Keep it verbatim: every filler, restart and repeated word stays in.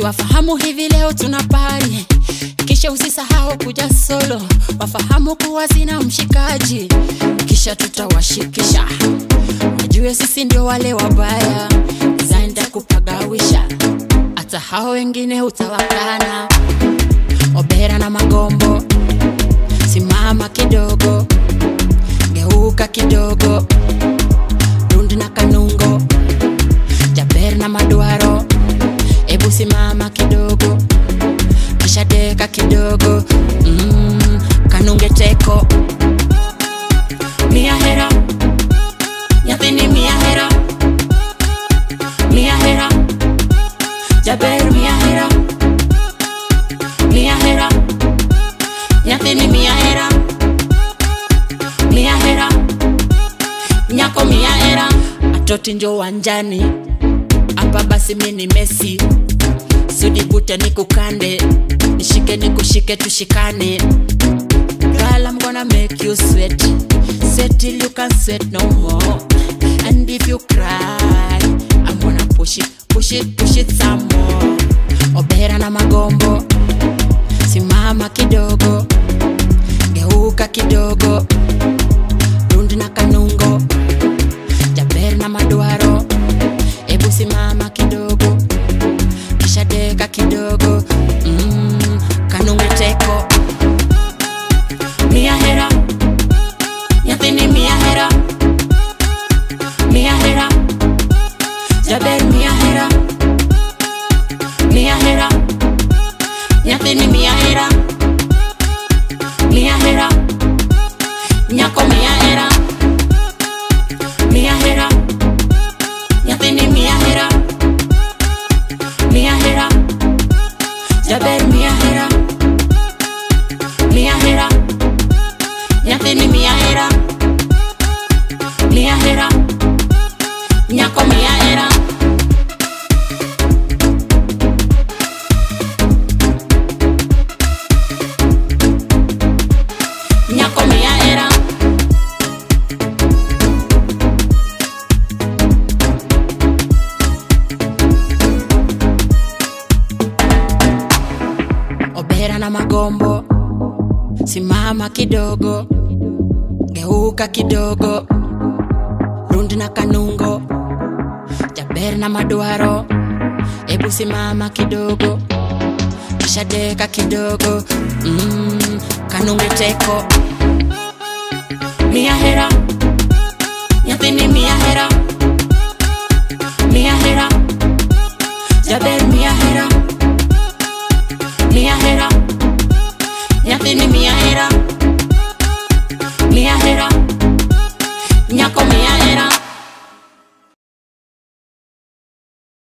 Si wafahamu hivi leo tunapari, kisha usisahau kuja solo. Wafahamu kuwa sina mshikaji, kisha tutawashikisha. Wajue sisi ndio wale wabaya, zaenda kupagawisha. Hata hao wengine utawakana. Obera na Magombo, simama kidogo, geuka kidogo. Rundi na Kanungo, Jaber na Maduaro, ebu simama kidogo, kisha deka kidogo. mm, Kanunge teko Mia hera, nyathini mia hera. Mia hera, Jaber mia hera. Mia hera, nyathini mia hera. Mia hera, nyako mia hera. Atoti njo wanjani, apa basi mini Messi. Sudi bute ni kukande, nishike ni kushike tushikane. Girl, I'm gonna make you sweat, sweat till you can't sweat no more. And if you cry, I'm gonna push it, push it, push it some more. Obera na Magombo, simama kidogo, geuka kidogo. Rundi na Kanungo, Jaber na Maduaro, ebu simama kidogo, kisha deka kidogo. mm, Kanunge teko Mia hera, nyathini mia hera. Mia hera, Jaber mia hera. Mia hera, nyathini mia hera. Mia hera, nyako mia hera. Mia hera, nyathini mia hera. Mia hera, Jaber mia hera. Mia hera, nyathini mia hera. Mia hera, nyako mia hera. Nyako mia hera. Obera na Magombo, simama kidogo, geuka kidogo. Rundi na Kanungo, Jaber na Maduaro, ebu simama kidogo, kisha deka kidogo. mm, Kanunge teko Mia hera, nyathini mia hera. Mia hera, Jaber mia hera. Mia hera, nyathini mia hera. Mia hera, nyako mia